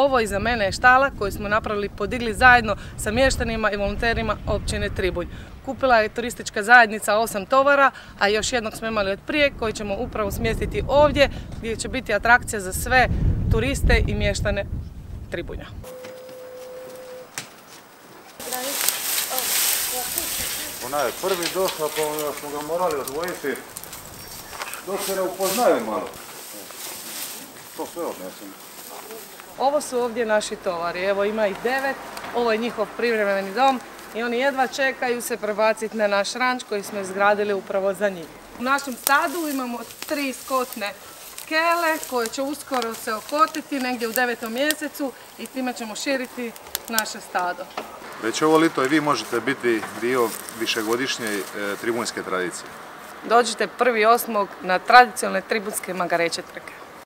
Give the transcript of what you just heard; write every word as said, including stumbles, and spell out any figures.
Ovo iza mene je štala koju smo napravili, podigli zajedno sa mještanima i volonterima općine Tribunj. Kupila je turistička zajednica osam tovara, a još jednog smo imali od prije koji ćemo upravo smjestiti ovdje gdje će biti atrakcija za sve turiste i mještane Tribunja. Ona je prvi došla, pa smo ga morali odvojiti dok se ne upoznaju malo. To sve odnesemo. Ovo su ovdje naši tovari, evo ima ih devet, ovo je njihov privremeni dom i oni jedva čekaju se prebaciti na naš ranč koji smo izgradili upravo za njih. U našem stadu imamo tri skotne kele koje će uskoro se okotiti negdje u devetom mjesecu i time ćemo širiti naše stado. Već ovo lito i vi možete biti dio višegodišnje e, tribunjske tradicije. Dođite prvi osmog na tradicionalne tribunjske magareće trke.